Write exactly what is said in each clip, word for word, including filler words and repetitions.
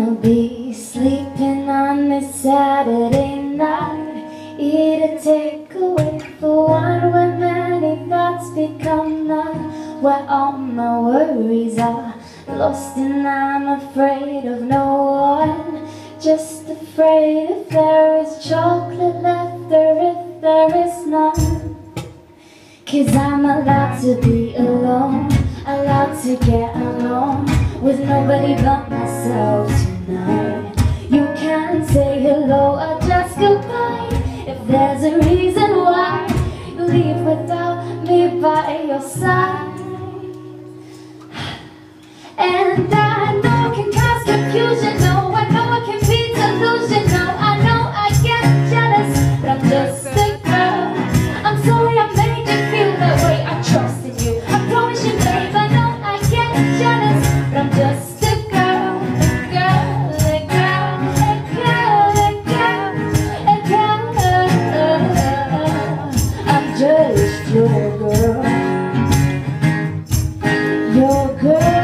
wanna be sleeping on this Saturday night. Eat a takeaway for one where many thoughts become none, where all my worries are lost and I'm afraid of no one. Just afraid if there is chocolate left or if there is none. 'Cause I'm allowed to be alone, allowed to get along with nobody but myself tonight. You can say hello or just goodbye if there's a reason why you leave without me by your side. And I know it can cause confusion, no, I know it can be delusional, I know I get jealous, but I'm just a girl. I'm sorry I made you feel that way, I trusted you, I promise you babe, I know I get jealous, but I'm just a girl, a girl, a girl, a girl, a girl, a girl. I'm just your girl, your girl.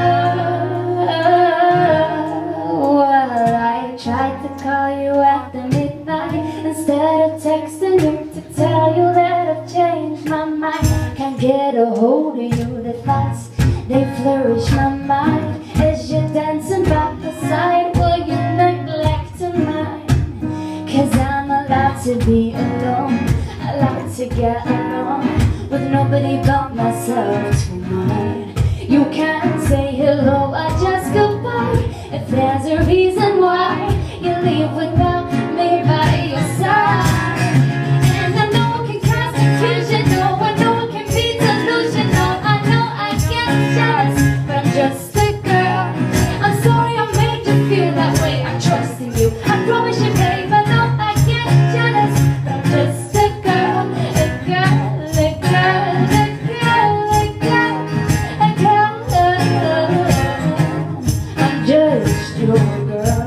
Tried to call you after midnight instead of texting you to tell you that I've changed my mind. Can't get a hold of you, the thoughts, they flourish my mind. As you're dancing by my side, will you neglect mine? 'Cause I'm allowed to be alone, allowed to get along with nobody but myself tonight. You can't say hello or just goodbye if there's a reason why you leave without me by your side. And I know it can cause confusion, no, I know it can be delusional, I know I get jealous, but I'm just a girl. I'm sorry I made you feel that way, I trust in you, I promise you babe, I know I get jealous, but I'm just a girl, a girl, a girl, a girl, a girl, a girl. I'm just your girl,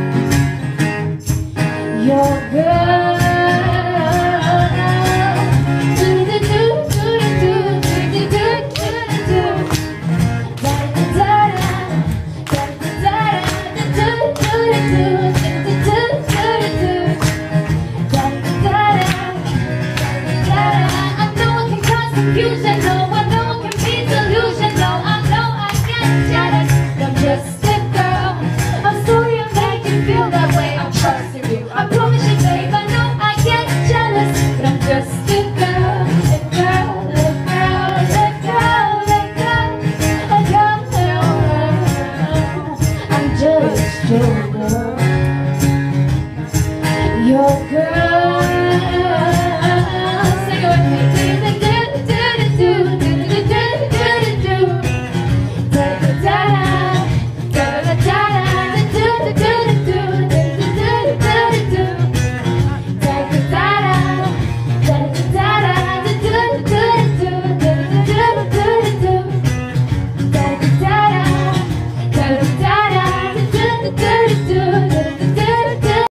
your girl. I know it can cause confusion, no, I know it can be delusional, I know I get jealous, but I'm just a girl. I'm sorry I made you feel that way, I'm trusting you, I promise you babe, I know I get jealous, but I'm just a girl, a girl, a girl, a girl, a girl, a girl. I'm just your girl.